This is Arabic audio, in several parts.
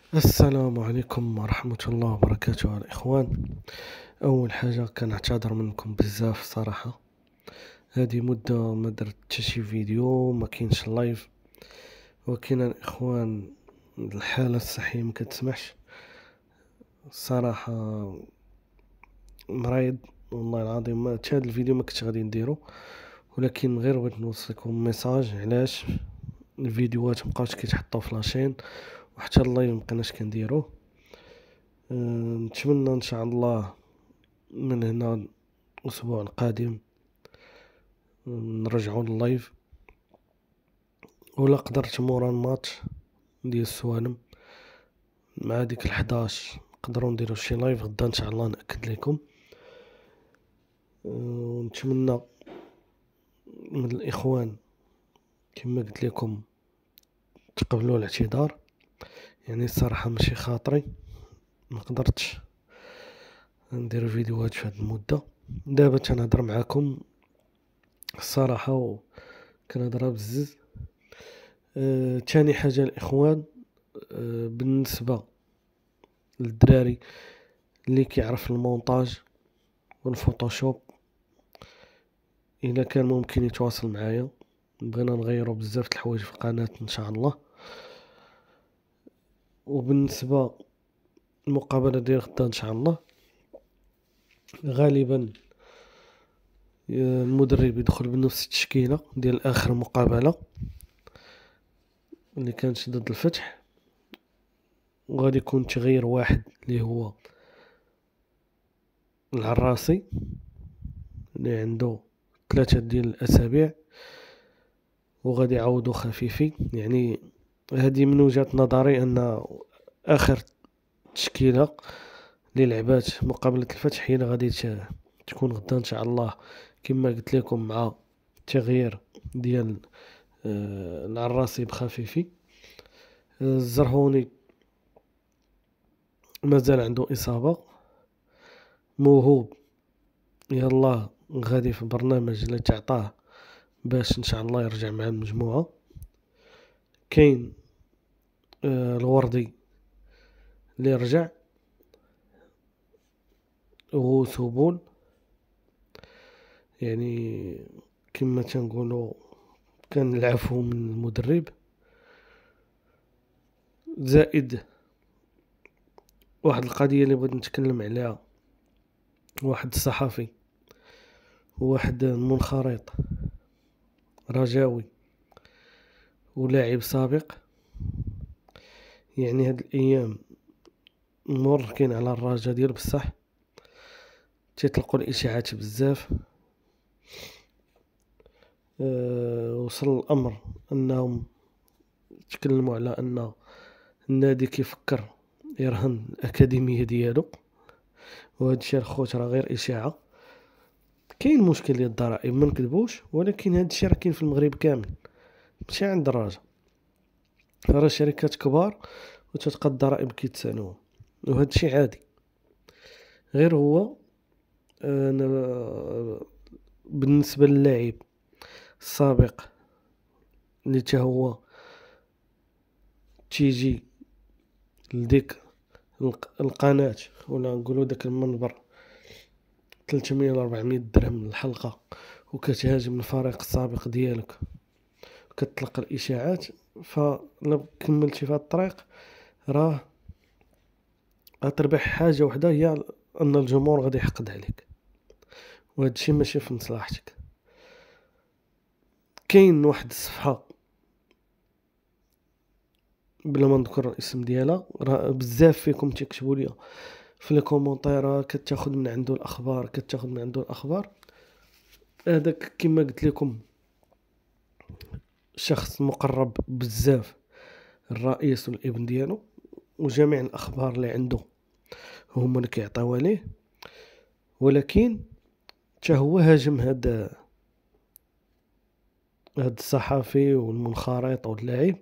السلام عليكم ورحمة الله وبركاته الإخوان. أول حاجة كنعتذر منكم بزاف صراحة. هذه مدة ما درت حتى شي فيديو، ما كاينش لايف، ولكن الإخوان الحالة الصحية ما كتسمحش الصراحة. مريض والله العظيم، ما هذا الفيديو ما كنتش غادي نديرو، ولكن غير بغيت نوصلكم ميساج علاش الفيديوهات مبقاوش كيتحطوا في لاشين وحتى اللايف مبقيناش كنديروه. نتمنى ان شاء الله من هنا الاسبوع القادم نرجعوا لللايف، ولا قدرت مورا الماتش ديال السوالم مع ديك ال11 نقدروا نديروا شي لايف غدا ان شاء الله ناكد لكم. ونتمنى من الاخوان كما قلت لكم تقبلوا الاعتذار، يعني الصراحه ماشي خاطري ما قدرتش ندير فيديوهات في هذه المده. دابا تنهضر معكم الصراحه وكنهضرها بزز. تاني حاجه الاخوان، بالنسبه للدراري اللي كيعرف المونتاج والفوتوشوب، اذا كان ممكن يتواصل معايا، بغينا نغيروا بزاف د الحوايج في القناه ان شاء الله. وبالنسبه المقابله ديال غدا ان شاء الله، غالبا المدرب يدخل بنفس التشكيله ديال اخر مقابله اللي كانت ضد الفتح، وغادي يكون تغيير واحد اللي هو العراسي اللي عنده 3 ديال الاسابيع، وغادي يعوضوا خفيفي. يعني هذه من وجهة نظري ان اخر تشكيله اللي لعبات مقابله الفتح هي اللي غادي تكون غدا ان شاء الله، كما قلت لكم، مع تغيير ديال العراسي بخفيفي. الزرهوني مازال عنده اصابه. موهوب يلا غادي في برنامج اللي تعطاه باش ان شاء الله يرجع مع المجموعه. كاين الوردي اللي رجع، وثبول، يعني كما تنقولوا كان العفو من المدرب. زائد واحد القضيه اللي بغيت نتكلم عليها، واحد الصحفي وواحد منخرط رجاوي ولاعب سابق، يعني هاد الايام موركين على الرجاء ديال بصح تيطلقوا الاشاعات بزاف. وصل الامر انهم تكلموا على ان النادي كيفكر يرهن الاكاديميه ديالو، وهذا الشيء الخوت راه غير اشاعه. كاين مشكل ديال الضرائب ما نكذبوش، ولكن هذا الشيء راه كاين في المغرب كامل، ماشي عند الرجاء. راه شركات كبار وتتلقى الضرائب كيتسالوهم، وهذا الشيء عادي. غير هو أنا بالنسبه للاعب السابق اللي تا هو تيجي لديك القناة ولا نقولوا داك المنبر 300 ولا 400 درهم الحلقة، وكتهاجم الفريق السابق ديالك وكتطلق الاشاعات، فلو كملتي في هذا الطريق راه غتربح حاجة وحدة، هي ان الجمهور غادي يحقد عليك، وهذا الشيء ماشي في مصلحتك. كاين واحد الصفحة بلا ما نذكر الاسم ديالها، راه بزاف فيكم تكتبوا لي في لي كومونتير كتاخذ من عنده الاخبار، كتاخذ من عنده الاخبار. هذاك كما قلت لكم شخص مقرب بزاف الرئيس والابن ديالو، وجميع الاخبار اللي عنده هما اللي كيعطيوها ليه. ولكن حتى هو هاجم هذا الصحفي والمنخرط واللاعب.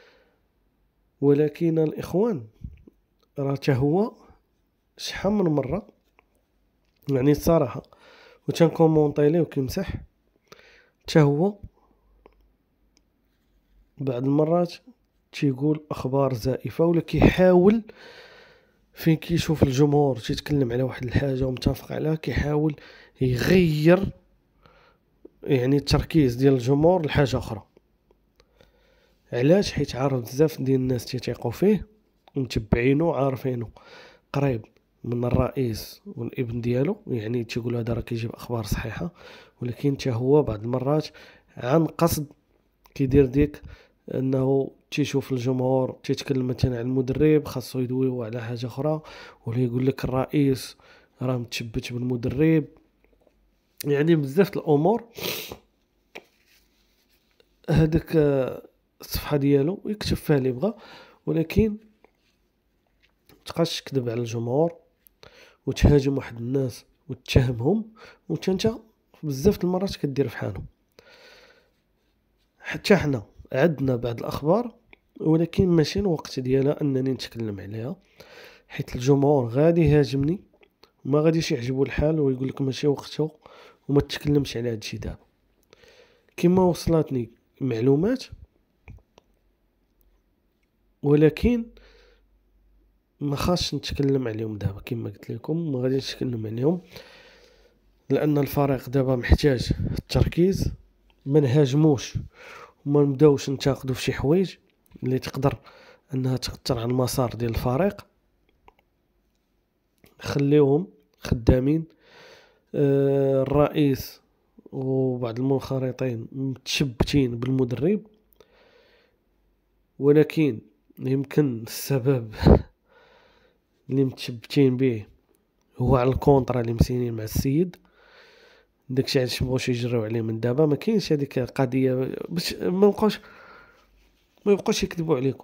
ولكن الاخوان راه حتى هو شحال من مره، يعني الصراحه وتنكومونطي ليه وكيمسح، حتى هو بعض المرات تيقول اخبار زائفه، ولا كيحاول فين كيشوف الجمهور تيتكلم على واحد الحاجه ومتفق عليها كيحاول يغير يعني التركيز ديال الجمهور لحاجه اخرى. علاش؟ حيت عارف بزاف ديال الناس تيثيقوا فيه ومتبعينه عارفينه قريب من الرئيس والابن ديالو، يعني تيقولوا هذا راه كيجيب اخبار صحيحه، ولكن حتى هو بعض المرات عن قصد كيدير ديك انه تيشوف الجمهور تيتكلم مثلا على المدرب خاصو يدويو على حاجه اخرى، ولا يقول لك الرئيس راه متشبت بالمدرب. يعني بزاف الامور هذاك الصفحه ديالو يكتب فيها اللي بغا، ولكن متبقاش تكذب على الجمهور وتهاجم واحد الناس وتتهمهم وانت بزاف المرات كدير فحالهم. حتى حنا عندنا بعض الاخبار ولكن ماشي الوقت ديالها انني نتكلم عليها، حيت الجمهور غادي يهاجمني وما غاديش يعجبو الحال ويقول لك ماشي وقته وما تتكلمش على هادشي دابا. كما وصلتني معلومات ولكن ما خاصش نتكلم عليهم دابا، كما قلت لكم ما غاديش نتكلم عليهم لان الفريق دابا محتاج التركيز. ما نهاجموش وما نبداوش ننتقدوا في شي حوايج اللي تقدر انها تاثر على المسار ديال الفريق. خليوهم خدامين. الرئيس وبعض المنخرطين متشبتين بالمدرب، ولكن يمكن السبب اللي متشبتين به هو على الكونطرا اللي مسينين مع السيد. داكشي علاش مبغوش يجريو عليه من دابا. ما كاينش هذيك القضيه باش ما يبقوش يكذبوا عليكم.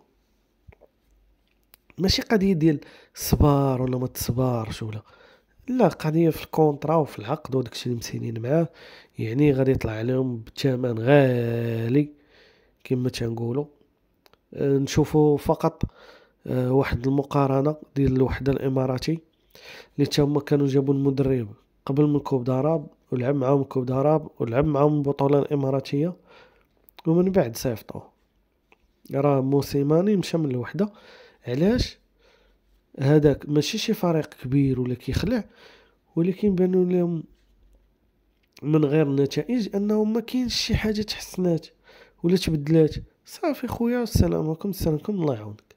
ماشي قضيه ديال صبار ولا ما تصبرش ولا لا، قضيه في الكونطرا وفي العقد وداكشي اللي مسينين معاه. يعني غادي يطلع عليهم بثمن غالي كما تنقولوا. نشوفوا فقط واحد المقارنه ديال الوحده الاماراتي اللي تما كانوا جابوا المدرب قبل من كوب داراب ولعب معاهم كوب داراب ولعب معاهم البطوله الاماراتيه ومن بعد صيفطوه. راه موسيماني مشى من الوحده. علاش؟ هذاك ماشي شي فريق كبير ولا كيخلع، ولكن بانوا لهم من غير النتائج انه ما كاينش شي حاجه تحسنات ولا تبدلات. صافي خويا السلام عليكم السلام عليكم الله يعاونك.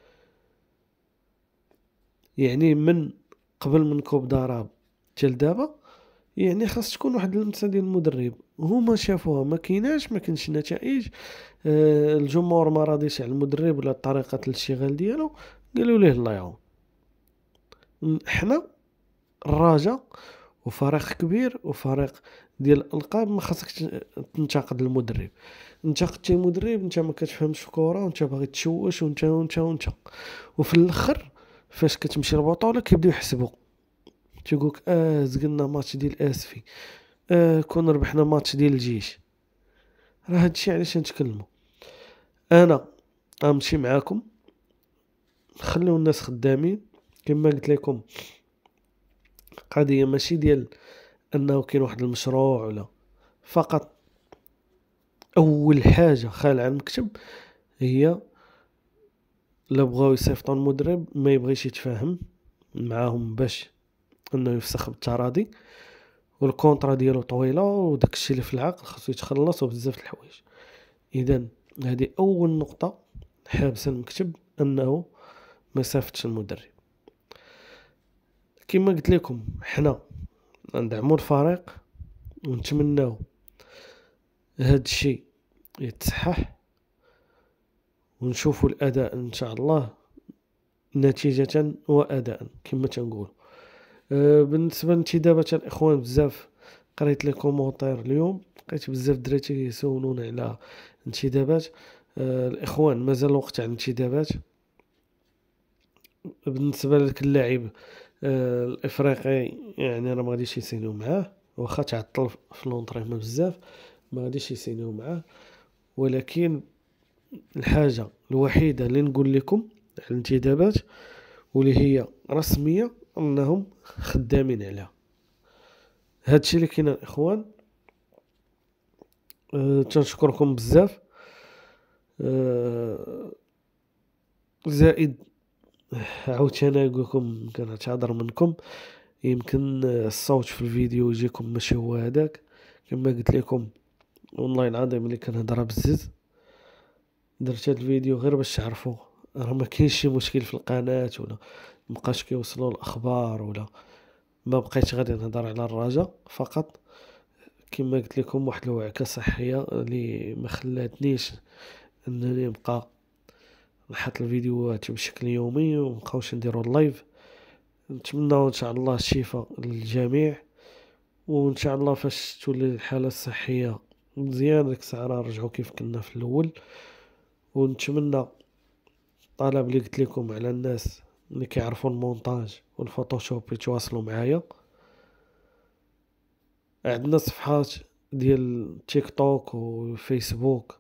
يعني من قبل من كوب داراب حتى لدابا يعني خاص تكون واحد اللمسه ديال المدرب. هما شافوها ما كايناش، ما كاينش نتائج. الجمهور ما راضيش على المدرب ولا طريقه الاشتغال ديالو، قالوا ليه الله يعاون. حنا الرجاء وفريق كبير وفريق ديال الالقاب ما خاصك تنتقد المدرب. انتقدتي المدرب انت ما كتفهمش في كره وانت باغي تشوش وانت وفي الاخر فاش كتمشي البطوله كيبداو يحسبوا تيقولك زقلنا ماتش ديال اسفي، كون ربحنا ماتش ديال الجيش. راه هادشي علاش نتكلموا. انا غنمشي معاكم خليو الناس خدامين كما قلت لكم. قضيه ماشي ديال انه كاين واحد المشروع ولا فقط. اول حاجه خال عن المكتب هي لا بغاو يصيفطوا المدرب ما يبغيش يتفاهم معاهم باش انه يفسخ بالتراضي، والكونطرا ديالو طويله وداك الشيء اللي في العقد خاصو يتخلص وبزاف الحوايج. اذا هذه اول نقطه حابسه المكتب انه ما يصيفطش المدرب. كما قلت لكم حنا ندعموا الفريق ونتمناو هاد الشيء يتصحح ونشوفوا الاداء ان شاء الله نتيجه واداء كما تنقول. بالنسبه لانتدابات الاخوان بزاف قريت لي كومونتير اليوم، لقيت بزاف دراري يسولون على انتدابات. الاخوان مازال الوقت على الانتدابات. بالنسبه لك اللاعب الافريقي يعني راه ما غاديش يسينيو معاه، واخا تعطل في لونطريمون بزاف ما غاديش يسينيو معاه. ولكن الحاجه الوحيده اللي نقول لكم على الانتدابات واللي هي رسميه انهم خدامين عليها. هادشي اللي كاين الاخوان. تنشكركم بزاف. زائد عاوتاني نقول لكم كنعتذر منكم، يمكن الصوت في الفيديو يجيكم ماشي هو هذاك. كما قلت لكم والله العظيم اللي كنهضر بزز، درت هاد الفيديو غير باش تعرفوا راه ما كاينش شي مشكل في القناة، ولا مبقاش كيوصلوا الاخبار، ولا ما بقيتش غادي نهضر على الرجاء فقط. كما قلت لكم واحد الوعكة صحية اللي ما خلاتنيش انني نبقى نحط الفيديوهات بشكل يومي ومبقاوش نديرو اللايف. نتمنى ان شاء الله الشفاء للجميع، وان شاء الله فاش تولي الحالة الصحية مزيان ديك الساعة نرجعو كيف كنا في الاول. ونتمنى الطلب اللي قلت لكم على الناس اللي كيعرفوا المونتاج والفوتوشوب يتواصلوا معايا. عندنا صفحات ديال تيك توك وفيسبوك،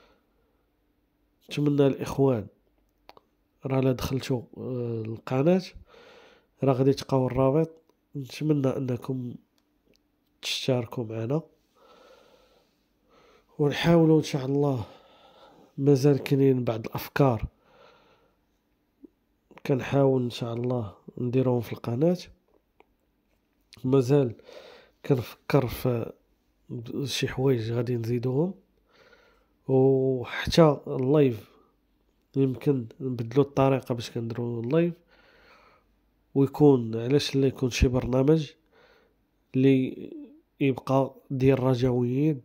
نتمنى الاخوان راه لا دخلتوا القناة راه غادي تلقاو الرابط. نتمنى انكم تشتركوا معنا، ونحاولوا ان شاء الله. مازال كاينين بعض الافكار كنحاول ان شاء الله نديرهم في القناة. مازال كنفكر في شي حوايج غادي نزيدوهم، وحتى اللايف يمكن نبدلو الطريقة باش كنديرو اللايف، ويكون علاش لا يكون شي برنامج اللي يبقى ديال رجويين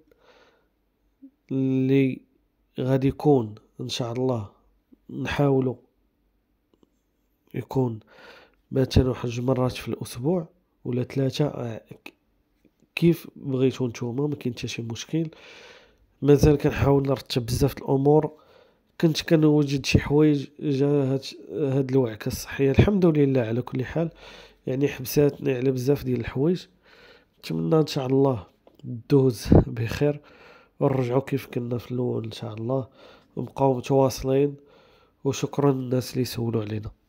اللي غادي يكون ان شاء الله. نحاولوا يكون مثلا واحد 2 مرات في الاسبوع ولا 3، كيف بغيتو نتوما، ما كاين حتى شي مشكل. مازال كنحاول نرتب بزاف الامور، كنت كنوجد شي حوايج جا هاد الوعكة الصحية الحمد لله على كل حال، يعني حبساتني على بزاف ديال الحوايج. نتمنى ان شاء الله دوز بخير ونرجعوا كيف كنا في الاول ان شاء الله، ونبقاو متواصلين. وشكرا للناس اللي سولوا علينا.